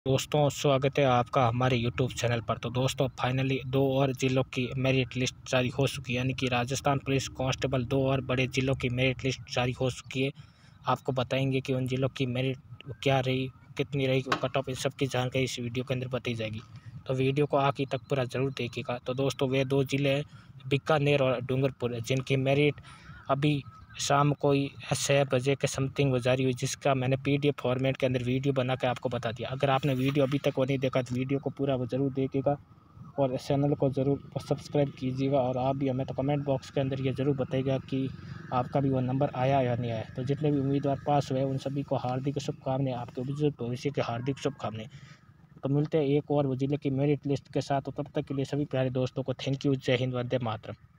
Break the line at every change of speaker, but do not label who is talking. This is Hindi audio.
दोस्तों स्वागत है आपका हमारे यूट्यूब चैनल पर। तो दोस्तों फाइनली 2 और ज़िलों की मेरिट लिस्ट जारी हो चुकी है, यानी कि राजस्थान पुलिस कांस्टेबल 2 और बड़े ज़िलों की मेरिट लिस्ट जारी हो चुकी है। आपको बताएंगे कि उन ज़िलों की मेरिट क्या रही, कितनी रही, कट ऑफ, इन सब की जानकारी इस वीडियो के अंदर बताई जाएगी। तो वीडियो को आखिर तक पूरा ज़रूर देखिएगा। तो दोस्तों वे 2 ज़िले हैं बीकानेर और डूंगरपुर, जिनकी मेरिट अभी शाम को 6 बजे के समथिंग वो जारी हुई, जिसका मैंने PDF फॉर्मेट के अंदर वीडियो बना के आपको बता दिया। अगर आपने वीडियो अभी तक वो नहीं देखा तो वीडियो को पूरा वो ज़रूर देखिएगा और इस चैनल को ज़रूर सब्सक्राइब कीजिएगा। और आप भी हमें तो कमेंट बॉक्स के अंदर ये ज़रूर बताइएगा कि आपका भी वो नंबर आया या नहीं आया। तो जितने भी उम्मीदवार पास हुए उन सभी को हार्दिक शुभकामनाएं, आपके उज्जवल भविष्य के हार्दिक शुभकामनाएं। तो मिलते हैं एक और वो जिले की मेरिट लिस्ट के साथ। तो तब तक के लिए सभी प्यारे दोस्तों को थैंक यू। जय हिंद, वंदे मातरम।